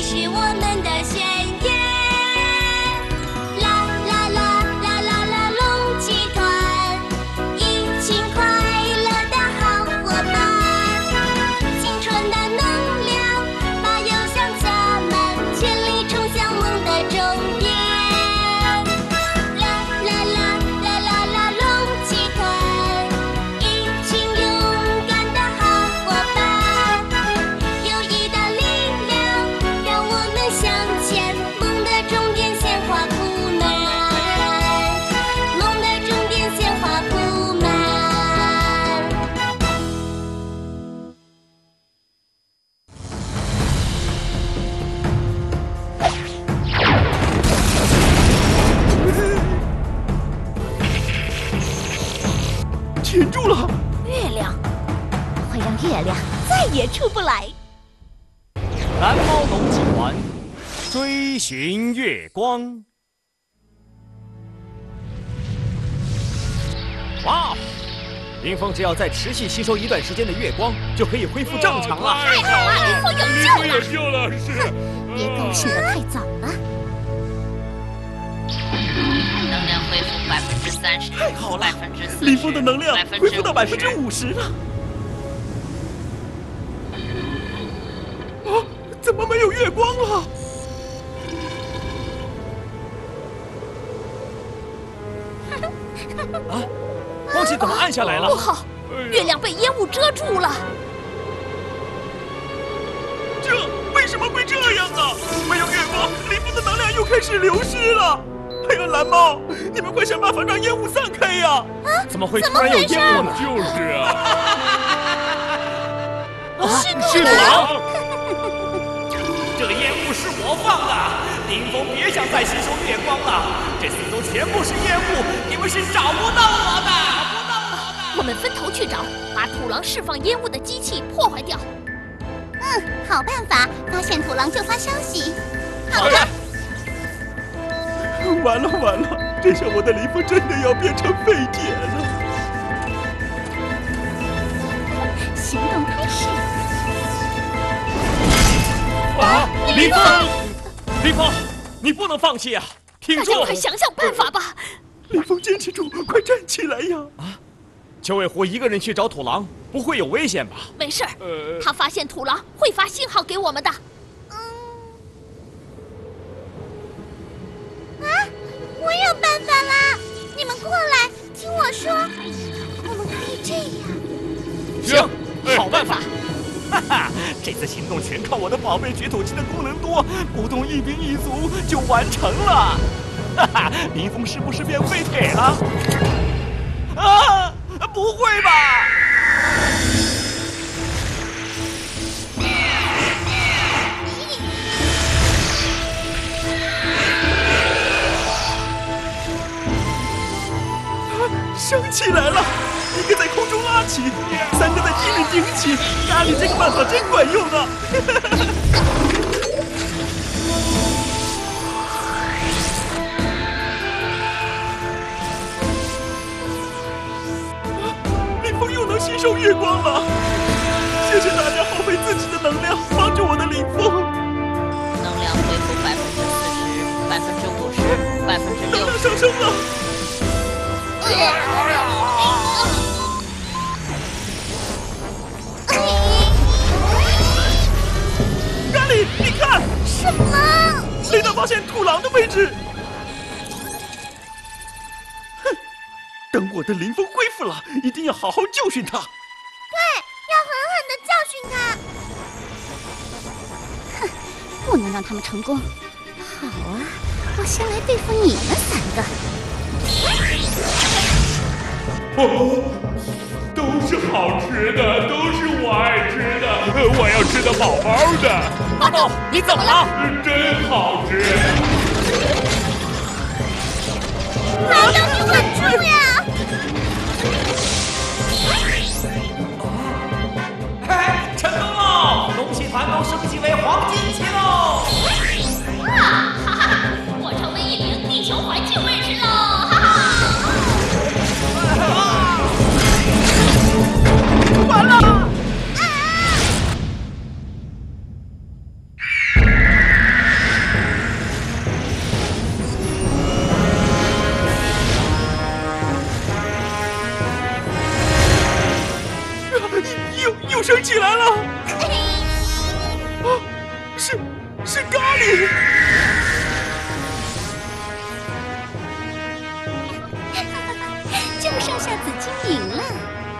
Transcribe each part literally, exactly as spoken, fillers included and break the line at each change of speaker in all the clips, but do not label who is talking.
是我们的宣言。啦啦啦啦啦啦，龙集团，一群快乐的好伙伴，青春的能量把邮箱加满，全力冲向梦的终点。啦啦啦啦啦啦，龙集团，一群勇敢的好伙伴，友谊的力量让我们向前，梦的终点鲜花铺满，梦的终点鲜花铺满。
停住了！
月亮会让月亮再也出不来。
蓝猫龙集团追寻月光。哇！林峰只要再持续吸收一段时间的月光，就可以恢复正常了。
太好了，林峰有救了！
有救了，是。
别高兴得太早了。
能量恢复百分之三十，
太好了
百分之四十，
林峰的能量恢复到百分之五十了。啊！怎么没有月光了？
啊！光线怎么暗下来了？
不好，月亮被烟雾遮住了。
这为什么会这样啊？没有月光，林峰的能量又开始流失了。哎呀，蓝猫，你们快想办法让烟雾散开呀！
啊！
怎么会突然有烟雾呢？
就是啊。
是
是土狼！
这个烟雾是我放的，林峰别想再吸收月光了，这四周全部是烟雾，你们是找不到我的，找不到我的。
我们分头去找，把土狼释放烟雾的机器破坏掉。
嗯，好办法，发现土狼就发消息。
好的。
完了完了，这下我的林峰真的要变成废铁了。
行动开始。
啊！林峰，林峰，你不能放弃啊！挺住！
大家快想想办法吧！
林峰，坚持住，快站起来呀！
啊！九尾狐一个人去找土狼，不会有危险吧？
没事儿，
呃，
他发现土狼会发信号给我们的。
我有办法啦！你们过来，听我说，我们可以这样。
行，好办法。
哈哈，这次行动全靠我的宝贝掘土机的功能多，不动一兵一卒就完成了。哈哈，林峰是不是变废铁了？啊，不会吧！
升起来了，一个在空中拉起，三个在地里顶起。咖喱这个办法真管用啊！林峰又能吸收月光了，谢谢大家耗费自己的能量帮助我的林峰。
能量恢复百分之四十，百分之五十，百分之
能量
六十。
上升了。咖喱，你看，
什么？
雷达发现土狼的位置。哼，等我的林峰恢复了，一定要好好教训他。
对，要狠狠的教训他。
哼，不能让他们成功。好啊，我先来对付你们三个。
哦，都是好吃的，都是我爱吃的，我要吃的饱饱的。
大豆，你怎么了？
真好吃！
大豆，你稳住呀！
嘿，成功喽！龙集团都升级为黄金期喽！
啊哈哈！我成为一名地球环境卫士喽！哈哈！
完了！ 起来了！啊，是是咖喱！
就剩下紫精灵了。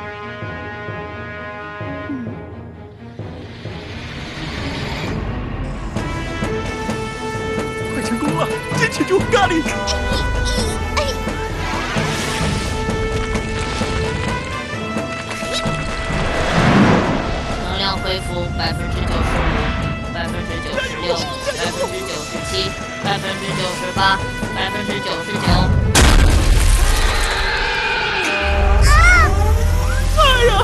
嗯，
快成功了！坚持住，咖喱！
能量恢复百分之九十五，百分之九十六，百分之九十七，百分之九十八，百分之九十九。
哎呀！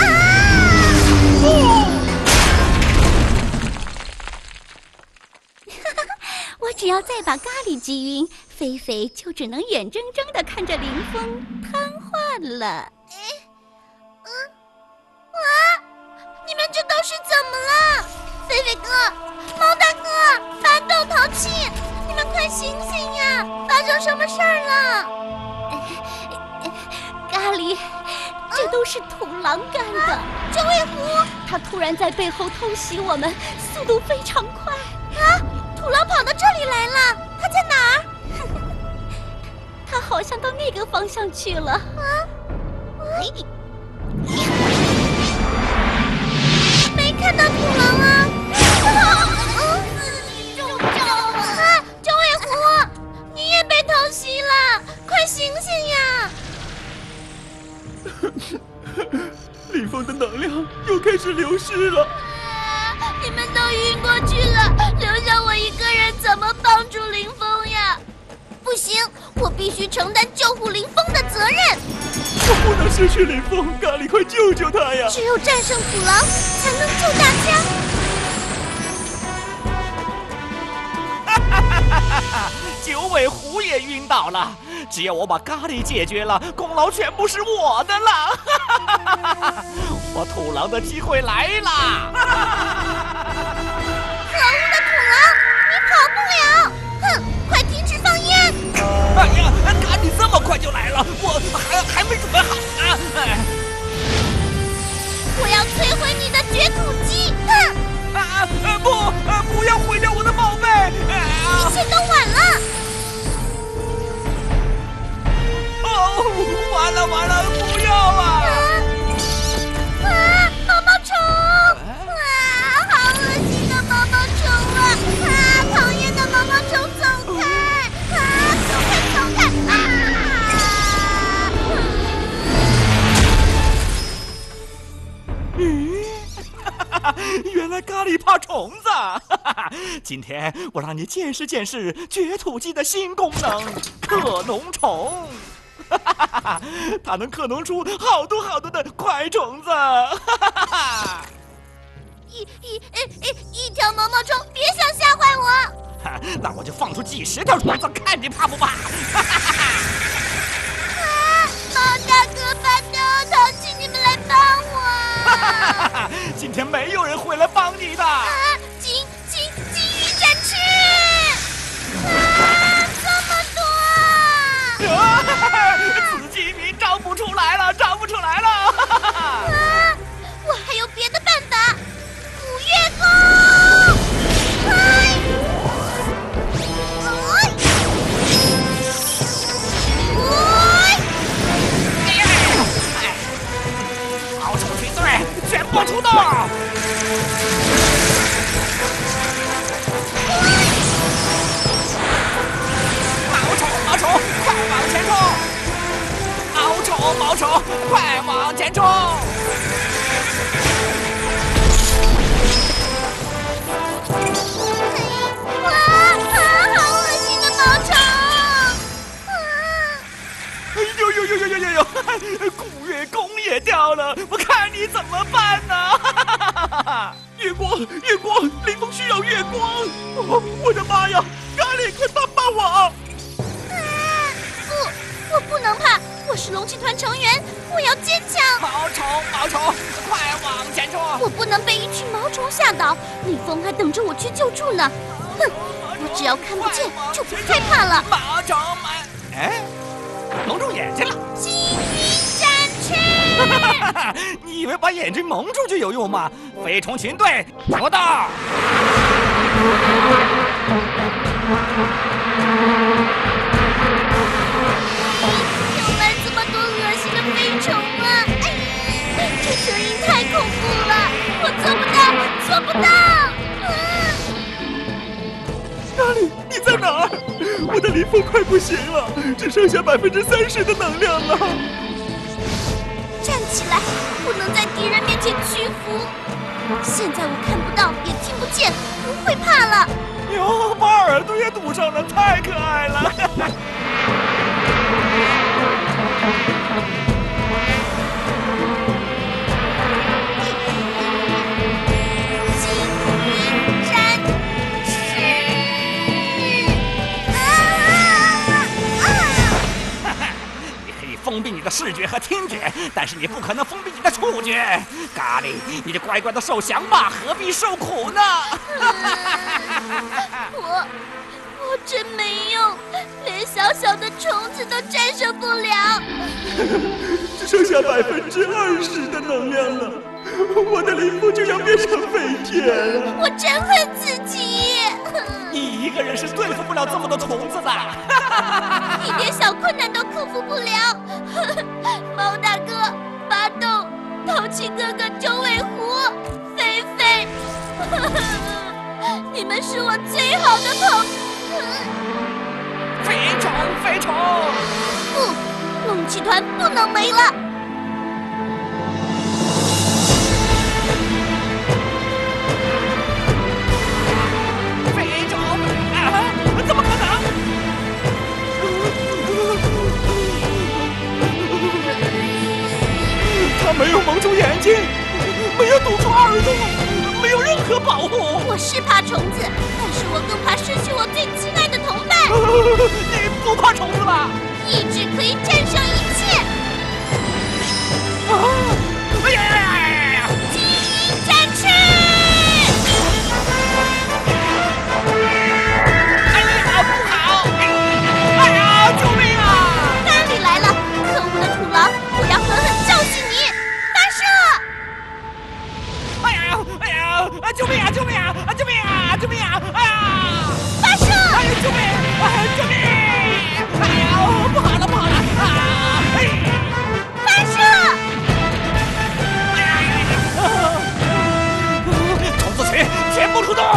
我只要再把咖喱击晕，菲菲就只能眼睁睁地看着林峰瘫痪了。
嗯，啊！你们这都是怎么了？菲菲哥，猫大哥，巴豆淘气，你们快醒醒呀！发生什么事儿了？
咖喱，这都是土狼干的。
啊、九尾狐，
他突然在背后偷袭我们，速度非常快。
啊！土狼跑到这里来了，他在哪儿？
他好像到那个方向去了。啊！
哎，没看到土狼啊！啊！你中招了！啊！九尾狐，你也被偷袭了，快醒醒呀！
林峰的能量又开始流失了。
啊！你们都晕过去了，留下我一个人怎么帮助林峰呀？不行，我必须承担救护林峰的责任。
我不能失去林峰，咖喱，快救救他呀！
只有战胜土狼，才能救大家。
哈哈哈哈哈！九尾狐也晕倒了，只要我把咖喱解决了，功劳全部是我的了。哈哈哈哈哈！我土狼的机会来了！
可恶的土狼，你跑不了！哼，快停止放烟！
哎呀，咖喱这么快就来了，我还还没准备好呢。哎，
我要摧毁你的掘土机！哼！
啊啊不！啊不要毁掉我的宝贝！啊、
一切都晚了！
哦，完了完了，不要啊！
啊！啊！毛毛虫！啊！好恶心的毛毛虫啊！啊！讨厌的毛毛虫，走开！啊！走开，走开！啊！
嗯，原来咖喱怕虫子。今天我让你见识见识掘土机的新功能——克农虫。它能克农出好多好多的快虫子。
一一一一条毛毛虫，别想吓坏我！
那我就放出几十条虫子，看你怕不怕？
啊！猫大哥、巴豆淘气，你们来帮我！
今天没有人会来帮你的。
啊！金金金鱼展翅！啊！这么多！
啊！紫金鱼招不出来了，招不出来了！
啊！我还有别的办法，五月风！哎！
毛虫军队全部出动！毛虫，毛虫，快往前冲！毛虫，毛虫，快往前冲！
哇啊！好恶心的毛虫！啊！
哎呦呦呦呦呦呦呦！古月弓也掉了，我看你怎么办呢？
月光，月光，林峰需要月光！哦，我的妈呀！咖喱，快帮帮我！
啊！不，我不能怕，我是龙骑团成员，我要坚强。
毛虫，毛虫，快往前冲！
我不能被一群毛虫吓倒，李峰还等着我去救助呢。哼，我只要看不见就不害怕了。
毛虫们，哎，蒙住眼睛了。
金鱼展翅！
你以为把眼睛蒙住就有用吗？飞虫群队，出动！
有来这么多恶心的飞虫啊！哎，这声音太恐怖了，我做不到，做不到！
咖喱，你在哪儿？我的林峰快不行了，只剩下百分之三十的能量了。
站起来，不能在敌人面前屈服。现在我看不到，也听不见，不会怕了。
哟，把耳朵也堵上了，太可爱了！
星云展翅！啊啊啊！
你可以封闭你的视觉和听觉，但是你不可能封闭你的触觉。咖喱，你就乖乖的受降吧，何必受苦呢？
我我真没用，连小小的虫子都战胜不了。
只剩下百分之二十的能量了，我的林峰就要变成废铁了。
我真恨自己。
你一个人是对付不了这么多虫子的。
一点小困难都克服不了。猫大哥、巴豆、淘气哥哥、九尾狐、菲菲，你们是我最好的朋友。
飞虫，飞虫！
不，龙骑团不能没了。
飞虫啊！怎么可能？他没有蒙住眼睛，没有堵住耳朵，没有任何保护。
我是怕虫子，但是我更怕失去我最亲爱的同伴。
你不怕虫子吧？
意志可以战胜一切。
啊！哎呀呀呀呀呀！
精灵展翅！
哎呀，不好！哎呀，救命啊！
咖喱来了，可恶的土狼，我要狠狠教训你！发射！
哎呀，哎呀，啊！救命啊！救命啊！啊！救命啊！救命啊！哎呀！
发射！
哎呀！救命！哎！救命！哎呀！不好了，不好了！啊！哎！
发射！
哎呀呀呀！虫子群全部出动！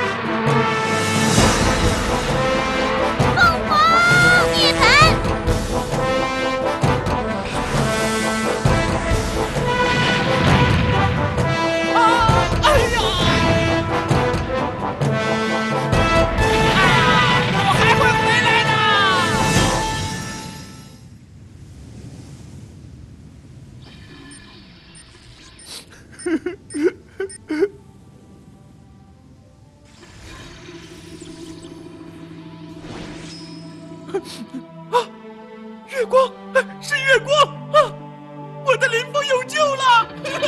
凤凰涅槃！
啊！哎呀！啊！我还会回来的！
啊！月光，是月光啊！我的林峰有救了！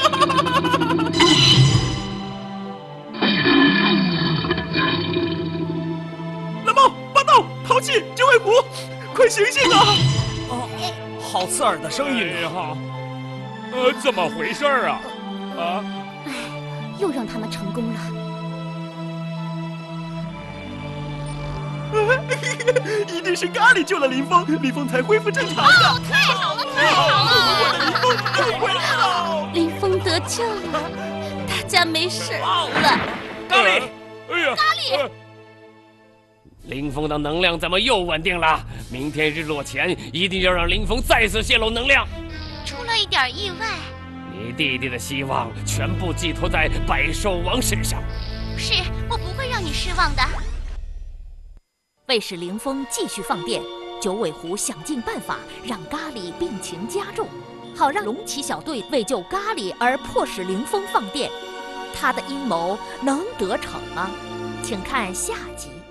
蓝猫、巴豆、淘气、九尾狐，快醒醒啊！
哦，好刺耳的声音
哎
啊！
呀，呃，怎么回事啊？啊？
又让他们成功了。
一定是咖喱救了林峰，林峰才恢复正常的。
哦，太好了，太好了！
我的林峰又回来了。
林峰得救了，大家没事了。
咖喱，
哎呀，咖喱！
林峰的能量怎么又稳定了？明天日落前一定要让林峰再次泄露能量。
出了一点意外。
你弟弟的希望全部寄托在百兽王身上。
是，我不会让你失望的。
为使林峰继续放电，九尾狐想尽办法让咖喱病情加重，好让龙骑小队为救咖喱而迫使林峰放电。他的阴谋能得逞吗？请看下集。